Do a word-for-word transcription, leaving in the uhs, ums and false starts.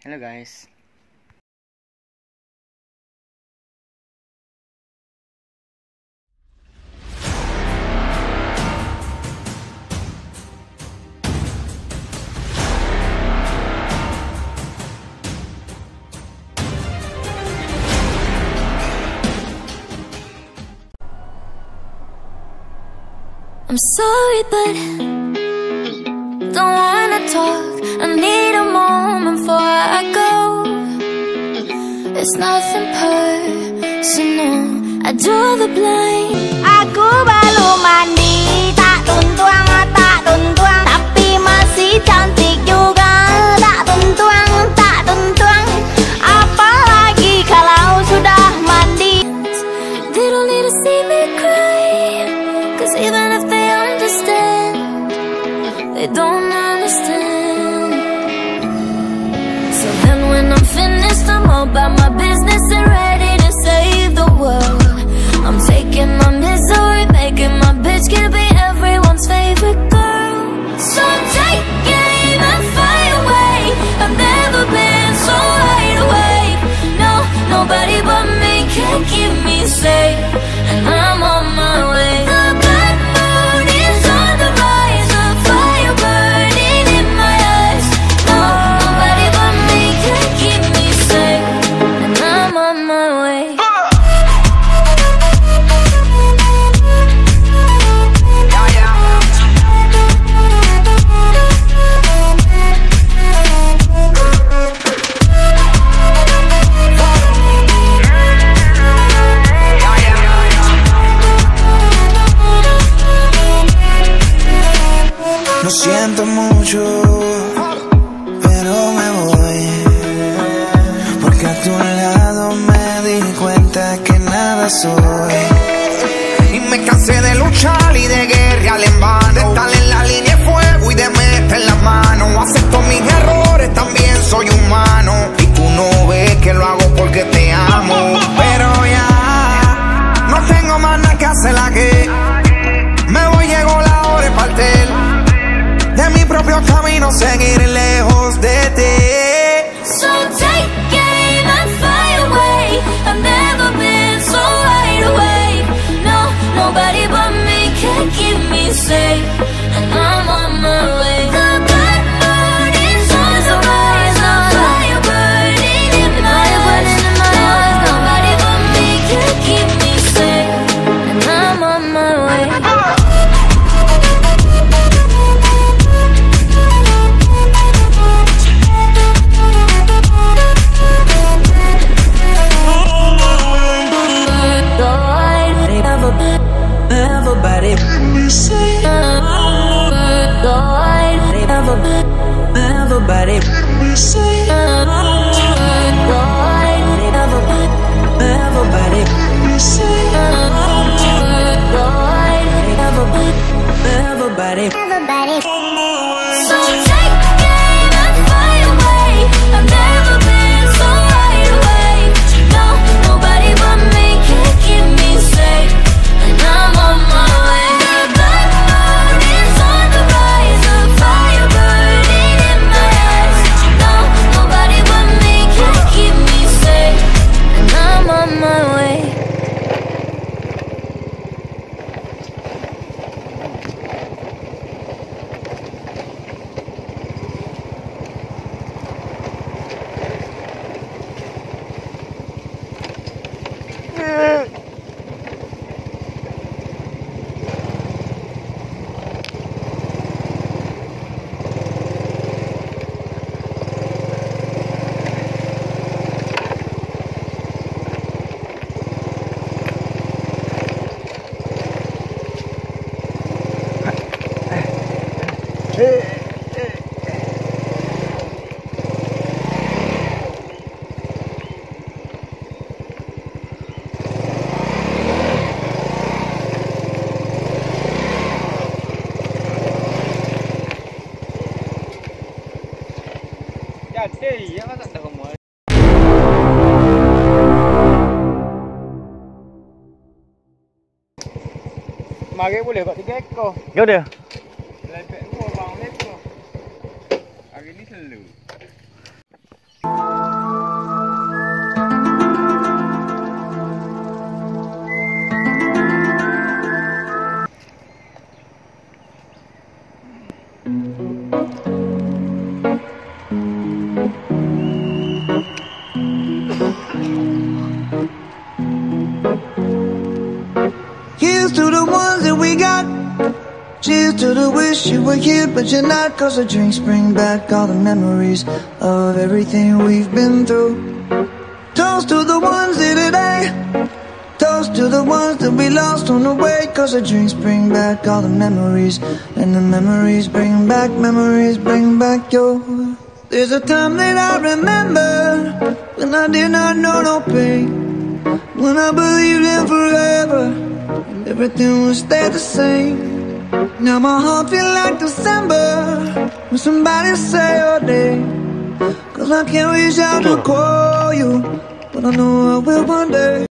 Hello guys. I'm sorry, but don't wanna talk. I need a moment before I go. It's nothing personal. I draw the blind. Aku baru mandi, tak tuntuang, tak tuntuang, tapi masih cantik juga. Tak tuntuang, tak tuntuang, apalagi kalau sudah mandi. They don't need to see me cry, 'cause even if they understand, they don't understand. So then when I'm finished, I'm all about my business and ready to save the world. I'm taking my misery, making my bitch can be everyone's favorite girl. So take aim and fly away. I've never been so wide awake. No, nobody but me can keep me safe, and I'm on my way. The bad mood is on the rise, a fire burning in my eyes. No, nobody but me can keep me safe, and I'm on my way. Lo siento mucho, pero me voy, porque a tu lado me di cuenta que nada soy. Y me cansé de luchar y de guerrear en vano, de estar en la línea de fuego y de meter la mano. Acepto mis errores, también soy humano, y tú no ves que lo hago porque te amo. Pero ya no tengo más nada que hacer, la que me voy, llegó la hora de partir de mi propio camino, seguir lejos de ti. So take aim and fly away. I've never been so wide awake. No, nobody but me can keep me safe, and I'm on my way. The bad mood is on the rise, a fire burning in my eyes. No, nobody but me can keep me safe, and I'm on my way. Everybody, everybody, everybody, everybody. So take aim and fly away. I've never been so wide awake. No, nobody but me can keep me safe, and I'm on my way. The black moon is on the rise, a fire burning in my eyes. No, nobody but me can keep me safe, and I'm on my way. Mage boleh kat tiga ekor. Ya dia. Lepek gua bang lekor. Hari ni selalu. Here's to the ones that we got. Cheers to the wish you were here but you're not. Cause the drinks bring back all the memories of everything we've been through. Toast to the ones here today. Toast to the ones that we lost on the way. Cause the drinks bring back all the memories. And the memories bring back, memories bring back your. There's a time that I remember when I did not know no pain, when I believed in forever and everything would stay the same. Now my heart feel like December when somebody say your name. Cause I can't reach out to call you, but I know I will one day.